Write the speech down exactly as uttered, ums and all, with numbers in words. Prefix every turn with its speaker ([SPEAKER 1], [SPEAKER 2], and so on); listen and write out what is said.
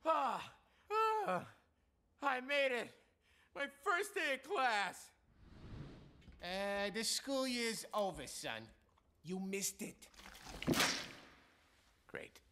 [SPEAKER 1] Ah, ah, I made it. My first day of class.
[SPEAKER 2] Uh, the school year's over, son. You missed it.
[SPEAKER 1] Great.